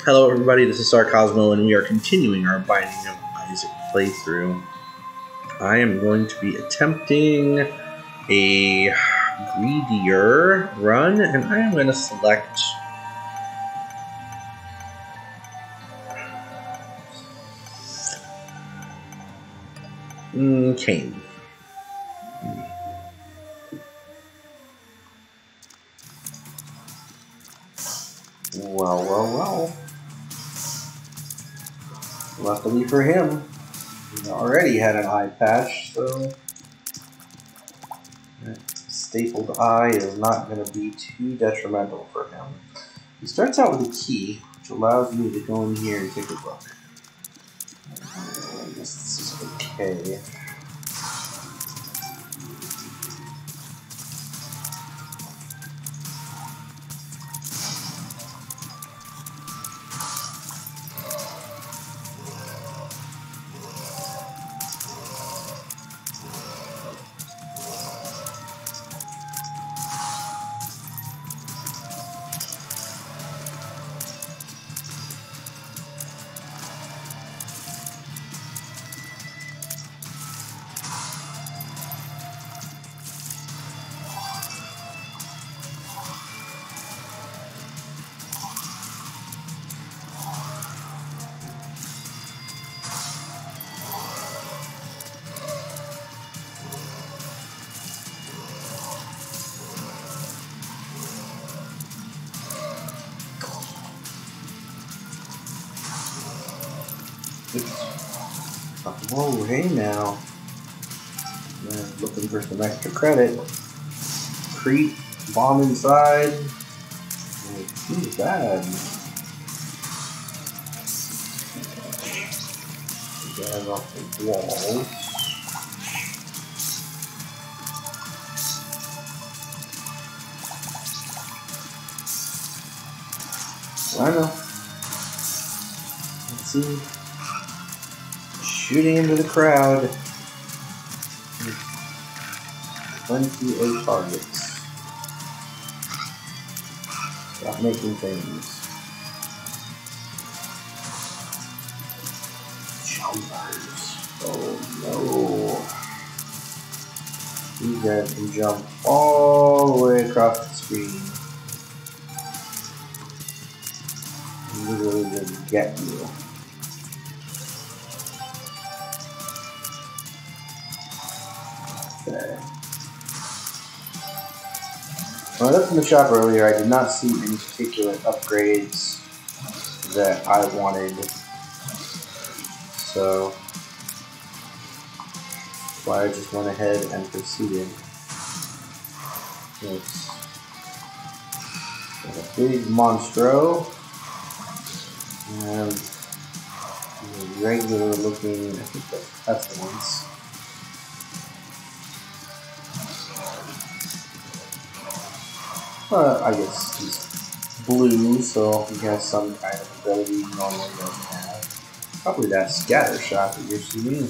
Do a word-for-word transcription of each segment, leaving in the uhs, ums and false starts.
Hello everybody, this is Sarcosmo and we are continuing our Binding of Isaac playthrough. I am going to be attempting a greedier run and I am going to select mm, Cain. Well, well, well. Luckily for him, he already had an eye patch, so that stapled eye is not going to be too detrimental for him. He starts out with a key, which allows me to go in here and take a look. I guess this is okay. Whoa, hey now. Man, looking for some extra credit. Creep, bomb inside. Too bad. Guys off the walls. I know. Let's see. Shooting into the crowd. Plenty of targets. Stop making things. Jumpers. Oh no. These guys can jump all the way across the screen. Literally just get you. Okay. When I looked in the shop earlier, I did not see any particular upgrades that I wanted, so that's why I just went ahead and proceeded. It's got a big Monstro and a regular looking, I think that's Pestilence. Uh, I guess he's blue, so he has some kind of ability he normally doesn't have. Probably that scatter shot that you're seeing.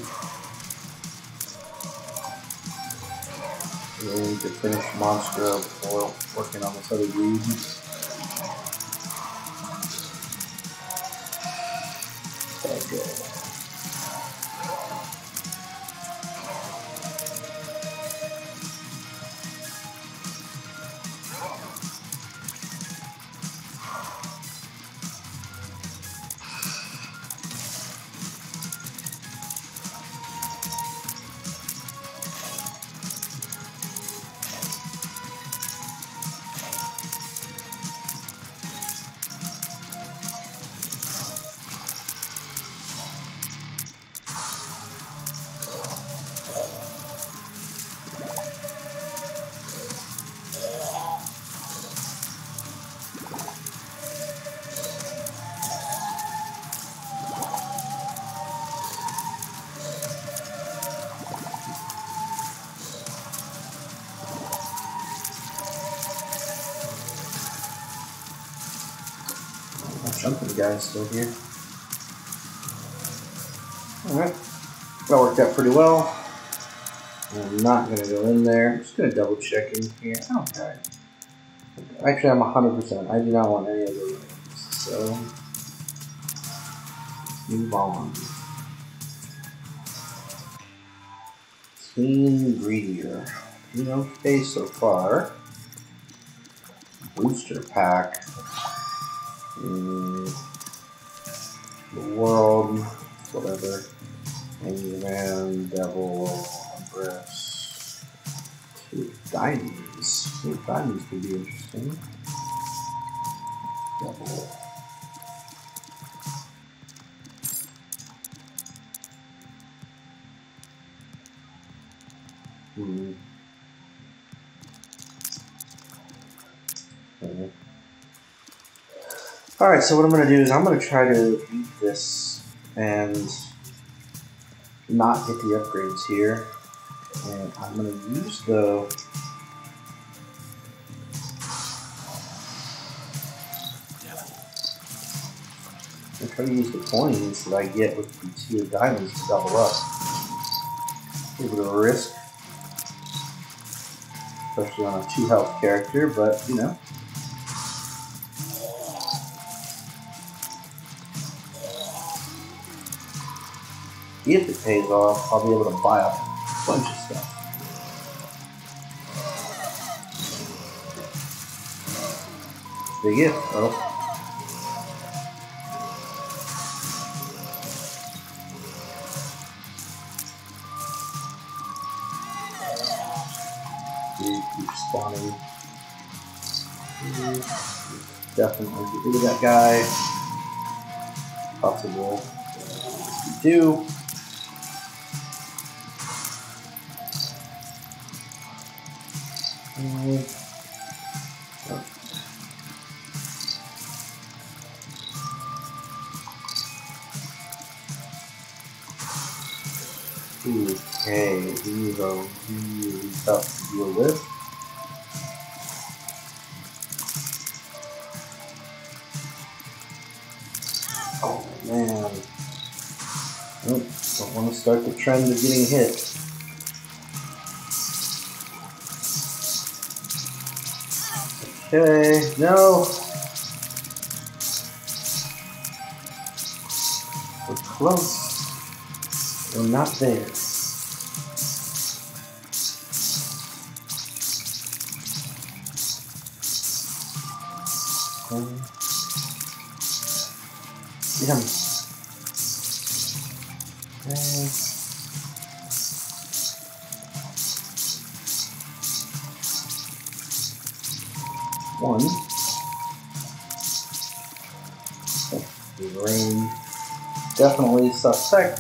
We need to finish Monstro before working on this other dude. Okay. Jumping guy's still here. Alright. That worked out pretty well. I'm not going to go in there. I'm just going to double check in here. Okay. Actually, I'm one hundred percent. I do not want any of those. So, Move on. Team Greedier. You know, okay so far. Booster pack. Mm, the world, whatever. Hangman, Devil, Empress. Two diamonds. Two diamonds could be interesting. Devil. Hmm. Okay. Alright, so what I'm going to do is I'm going to try to beat this and not get the upgrades here. And I'm going to use the... I'm trying to use the coins that I get with the two diamonds to double up. A little bit of a risk. Especially on a two health character, but you know. If it pays off, I'll be able to buy a bunch of stuff. Big if, though. Keep spawning. Definitely get rid of that guy. Possible. Do. Okay, these are really tough to deal with. Oh man. Nope, don't want to start the trend of getting hit. Okay, no. We're close. We're not there. Um, get him. Okay. One. The rain. Definitely suspect.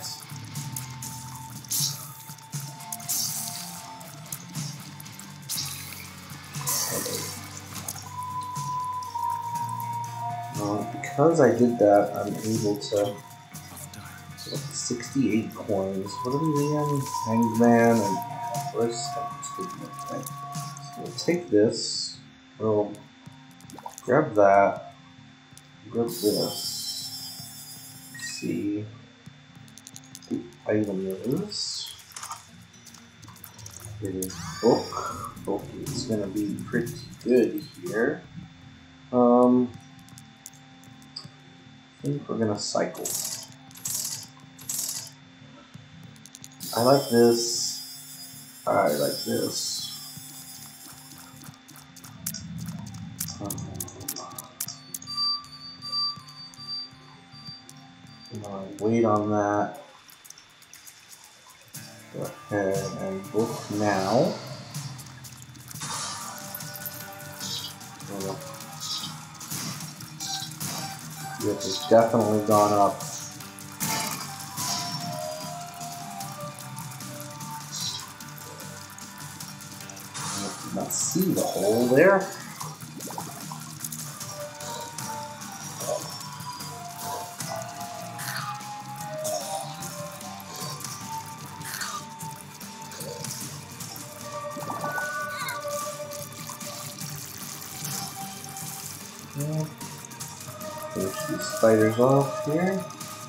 Well, because I did that, I'm able to get sixty-eight coins. What are these again? Hangman and Empress. Okay. So we'll take this. We'll grab that. Grab this. See the item is. It is book. Book is gonna be pretty good here. Um, I think we're gonna cycle. I like this. I like this. Um, I'm gonna wait on that. Go ahead and book now. Yep, it's definitely gone up. I did not see the hole there. Yeah. Finish these spiders off here.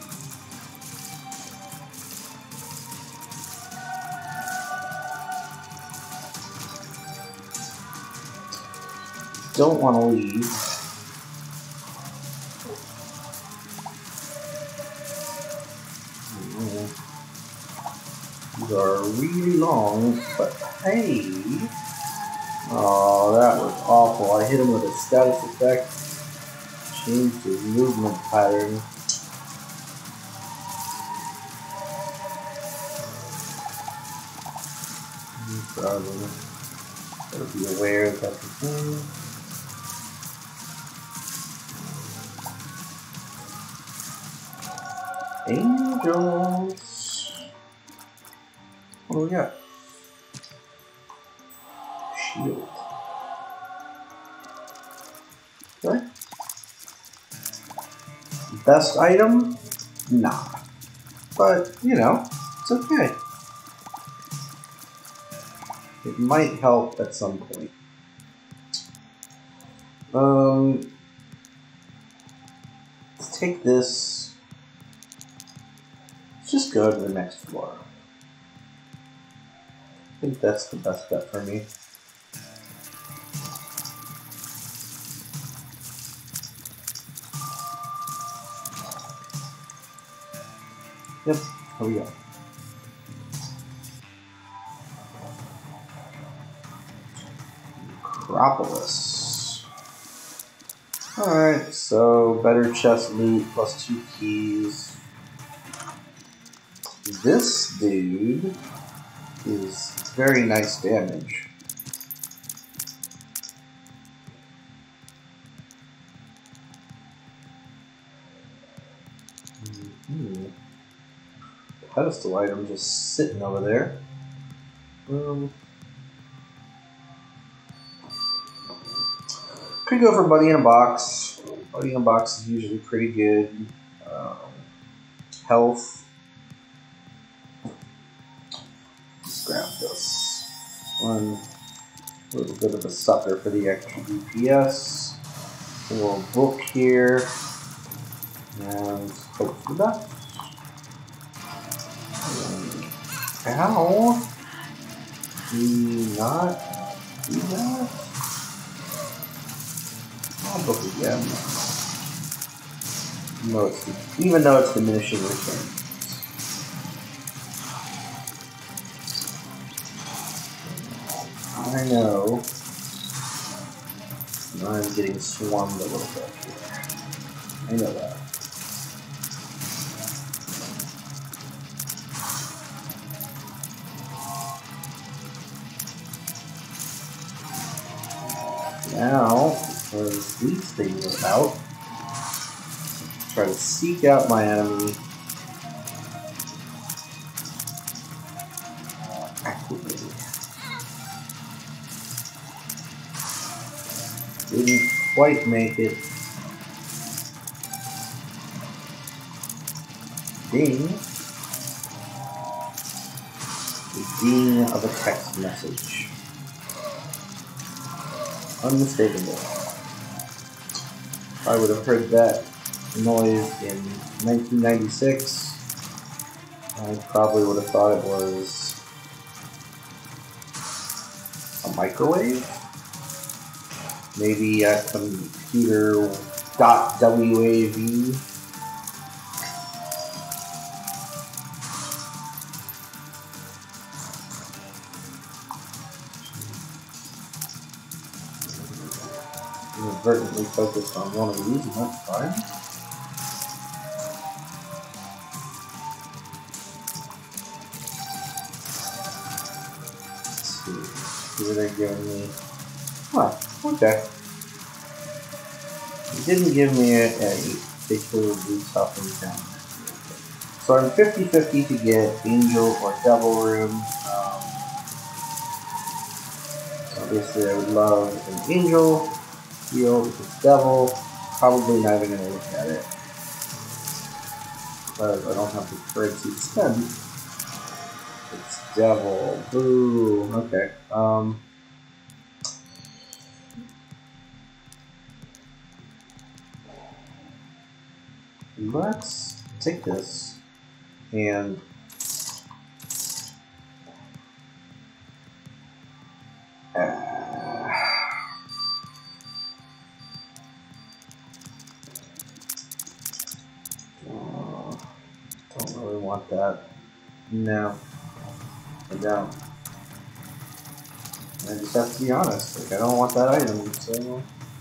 Don't want to leave. These are really long, but hey. Oh, that was awful. I hit him with a status effect. Changed his movement pattern. Problem. Gotta be aware of that thing. Angels. What do we got? Shield. Okay. Best item? Nah. But, you know, it's okay. It might help at some point. Um, let's take this. Let's just go to the next floor. I think that's the best bet for me. Yep, here we go. Acropolis. Alright, so better chest loot plus two keys. This dude is very nice damage. Mm-hmm. Pedestal item just sitting over there. Um, could go for Buddy in a Box. Buddy in a Box is usually pretty good. Um, health. Let's grab this. One little bit of a sucker for the extra D P S. A little book here. And hope for the best. Ow! Do not do that. I'll book again. No, it's, even though it's diminishing return. I know. I'm getting swarmed a little bit here. I know that. Now, because these things are out, try to seek out my enemy. Actively. Didn't quite make it. Ding. The ding of a text message. Unmistakable. I would have heard that noise in nineteen ninety-six. I probably would have thought it was a microwave. Maybe a computer dot W A V. Inadvertently focused on one of these, and that's fine. Let's see. Who are they giving me? Huh, okay. It didn't give me a, a particular boost up and down. So I'm fifty fifty to get Angel or Devil Room. Um, obviously, I would love an Angel. Heal with this Devil. Probably not even going to look at it. Because I don't have the currency to spend. It's Devil. Boo. Okay. Um. Let's take this and uh, don't really want that. No. I don't. I just have to be honest. Like, I don't want that item, so.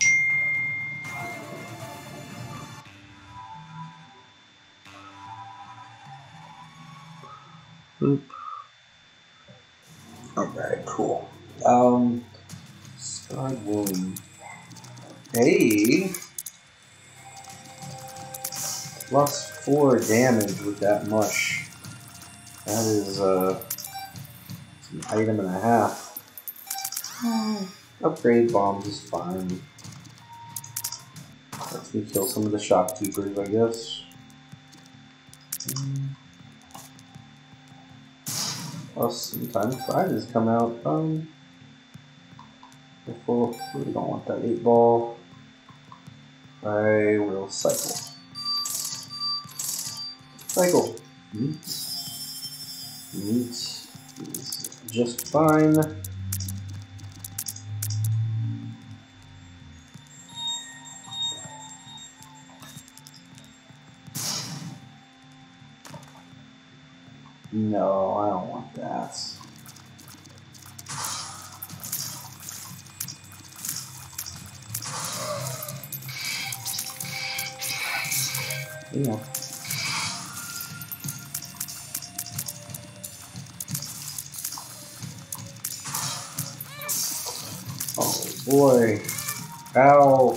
Oop. Alright, cool. Um, Scarred Wound. Hey! Plus four damage with that mush. That is, uh, an item and a half. Mm. Upgrade bombs is fine. Lets me kill some of the shopkeepers, I guess. Mm. Plus, sometimes prizes come out. Um, Careful, really don't want that eight ball. I will cycle. Cycle. Meat. Meat is just fine. No, I don't want that. Yeah. Oh boy. Ow.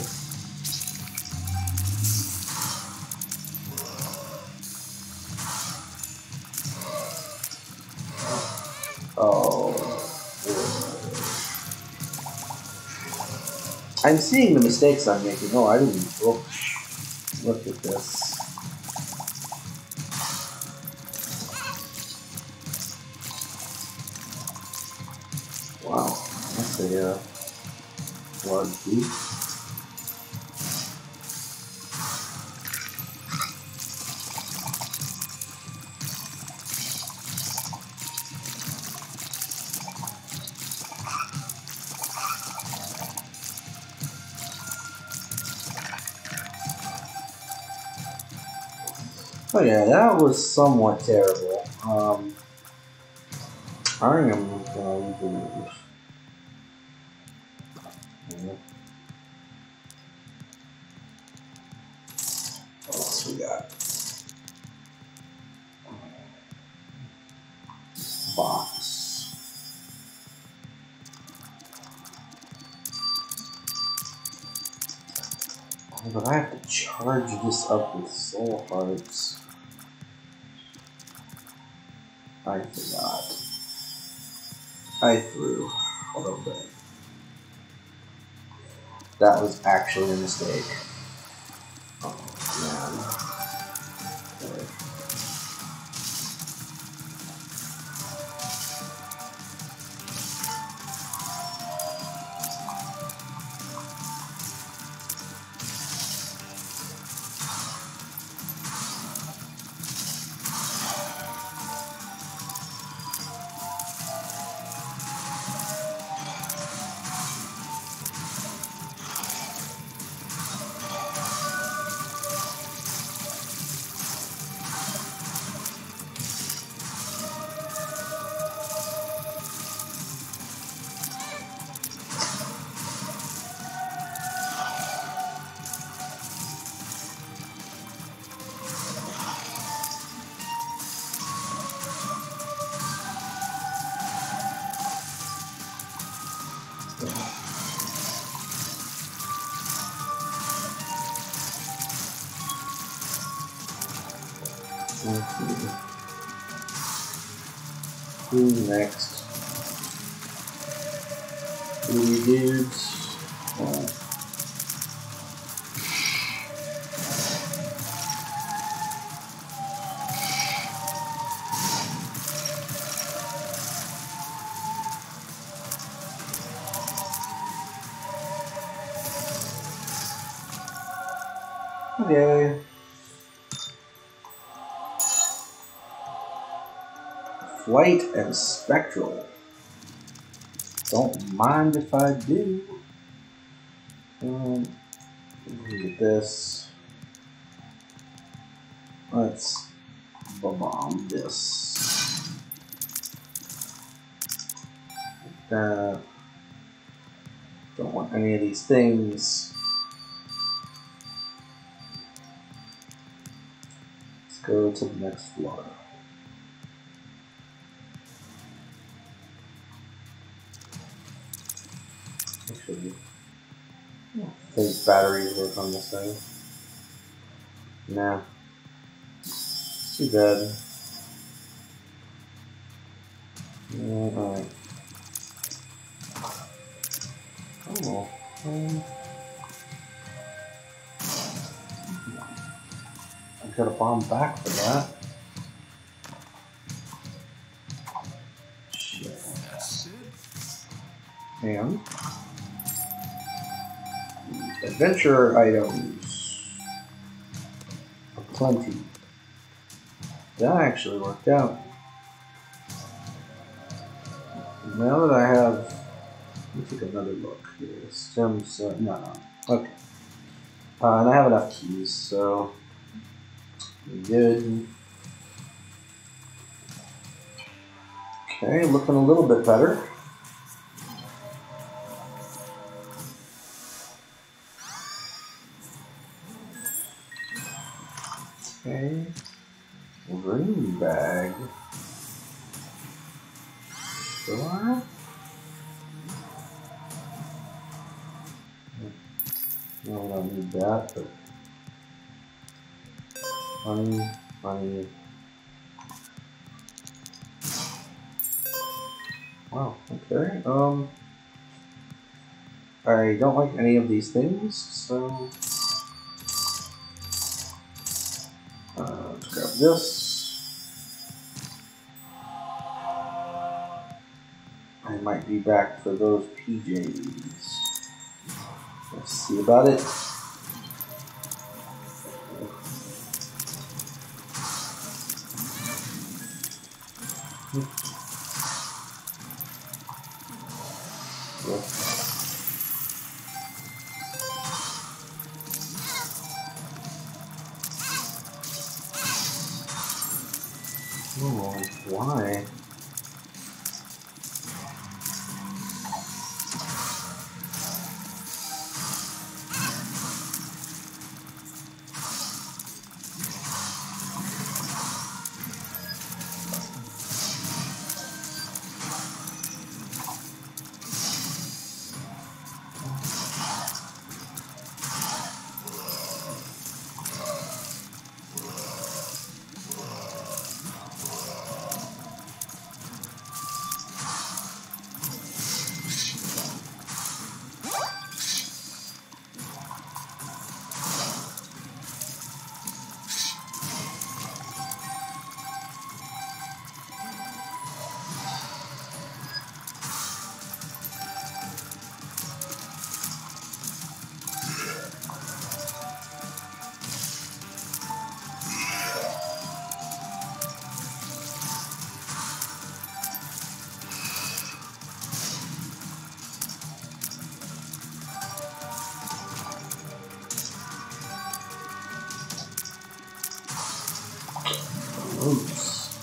Oh. I'm seeing the mistakes I'm making. Oh, I didn't look. Look at this. Wow. That's a uh, large beef. Oh yeah, that was somewhat terrible. Um, I am going to lose. Yeah. What else we got? Box. Oh, but I have to charge this up with soul hearts. I forgot. I threw a little bit. That was actually a mistake. Oh man. Okay. Who's next? Three dudes. Oh. Okay. Flight and Spectral. Don't mind if I do. Um, look at this. Let's bomb this. that. Don't want any of these things. Let's go to the next floor. Actually, I think batteries work on this thing. Nah. Too bad. Yeah, alright. Oh, um, I got a bomb back for that. Shit. And adventure items. Plenty. That actually worked out. Now that I have, let me take another look here. Stems, uh, no, no. Okay. Uh, and I have enough keys, so we're good. Okay, looking a little bit better. Okay. Green bag. Sure. No, I don't need that, but honey, honey. Wow, okay. Um, I don't like any of these things, so uh, let's grab this. I might be back for those P Js. Let's see about it. Oh, why? Bloats.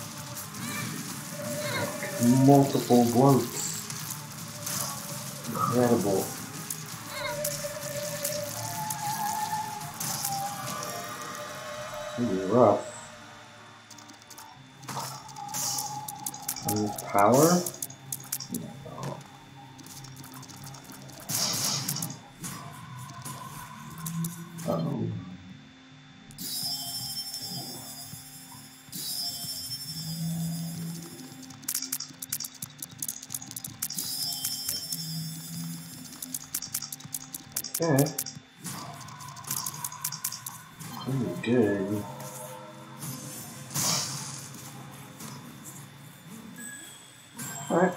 Multiple bloats. Incredible. Ooh, rough. And power? No. Uh-oh. Okay. Pretty good. Alright.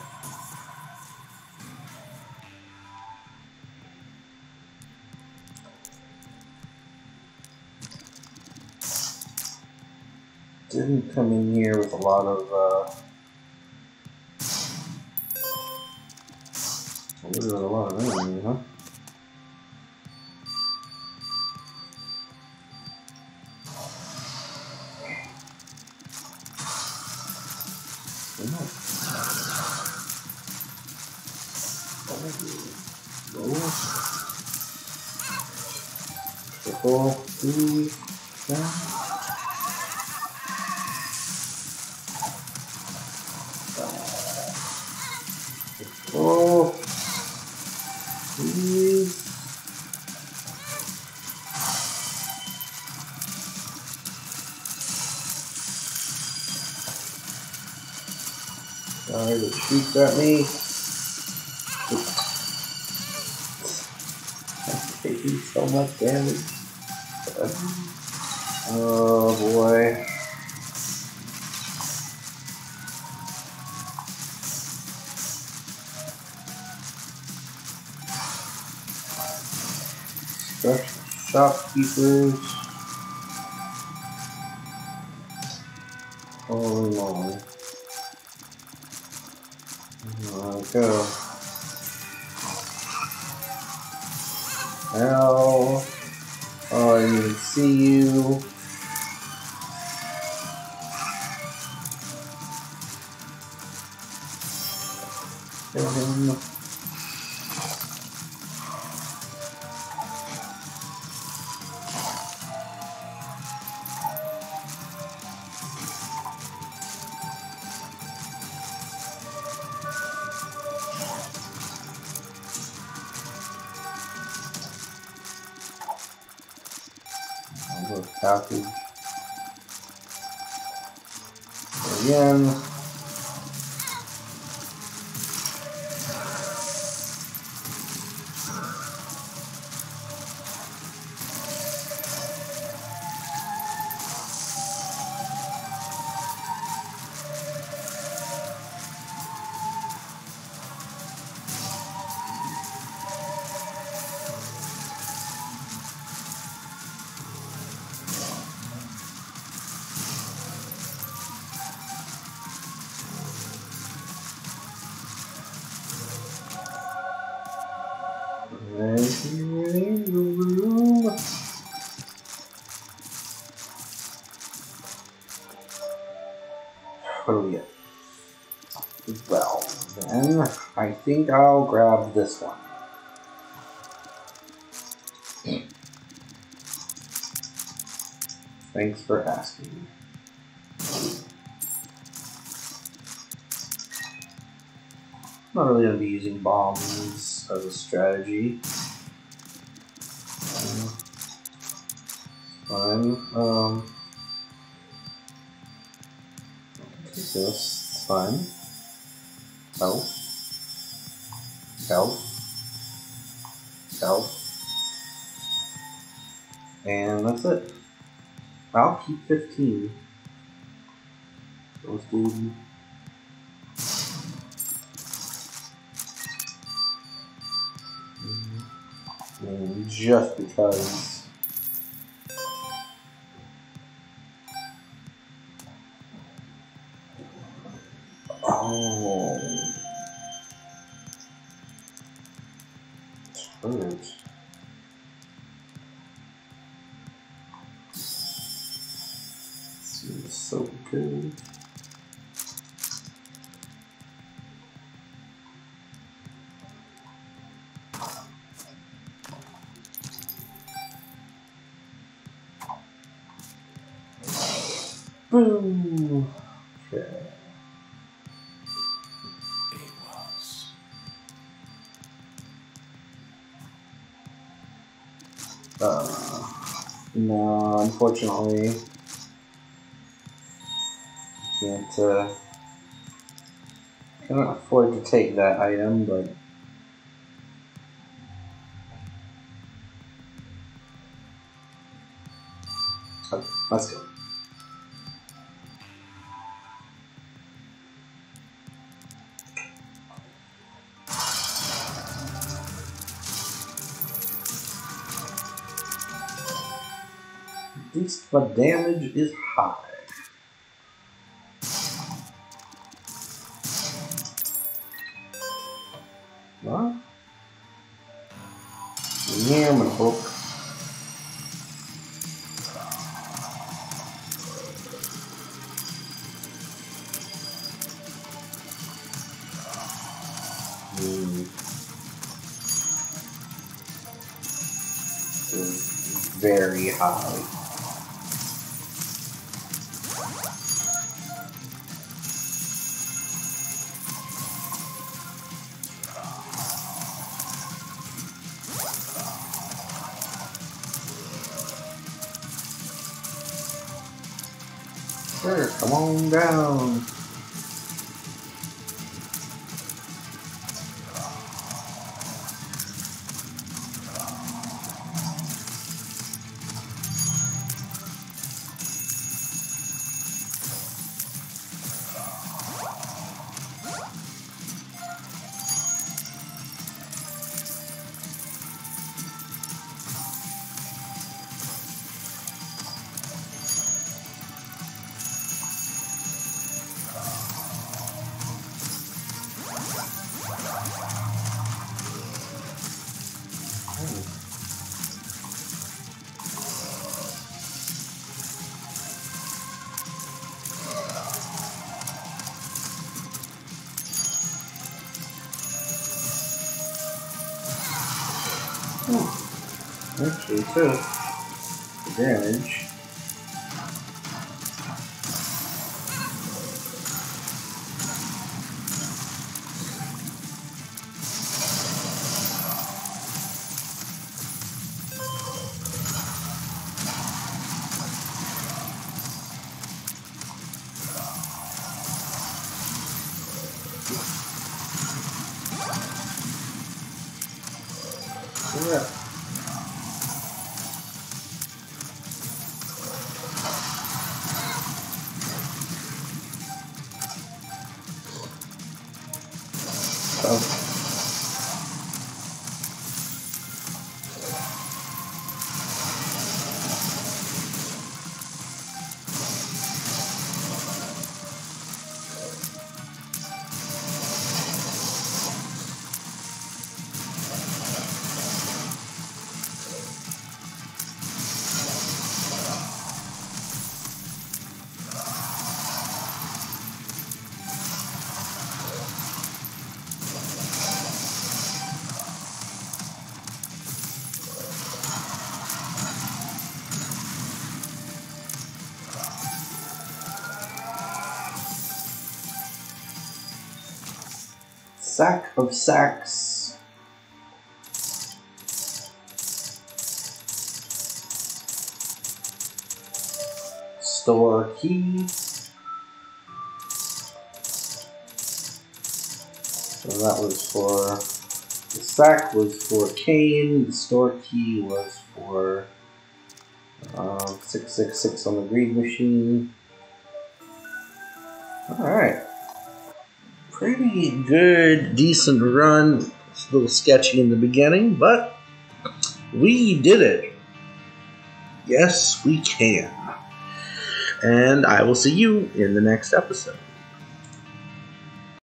Didn't come in here with a lot of, uh... There's a lot of enemies, huh? Triple, three, down. Triple, three. Sorry, it shoots at me. I'm taking so much damage. Oh boy. Shopkeepers. Holy moly. There we go. Ow. Oh, I didn't even see you. Kill him. I'll go package. Again. What do we get? Well, then I think I'll grab this one. Thanks for asking. I'm not really going to be using bombs as a strategy. Um, fine. Um, take this. It's fine. Health. Health. Health. And that's it. I'll keep fifteen. Those dude. And just because. Oh. It's hurt. Seems so good. Boom. Okay. It was. Uh, no, unfortunately, can't uh, cannot afford to take that item, but okay, let's go. At least the damage is high. What? Yeah, I'm gonna hook. Hmm. very high. Sure, come on down. Oh, actually took the damage. Yeah. Oh. Sack of sacks. Store key. So that was for the sack was for Kane. The store key was for uh, six six six on the greed machine. All right. Pretty good, decent run. It's a little sketchy in the beginning, but we did it. Yes, we can. And I will see you in the next episode.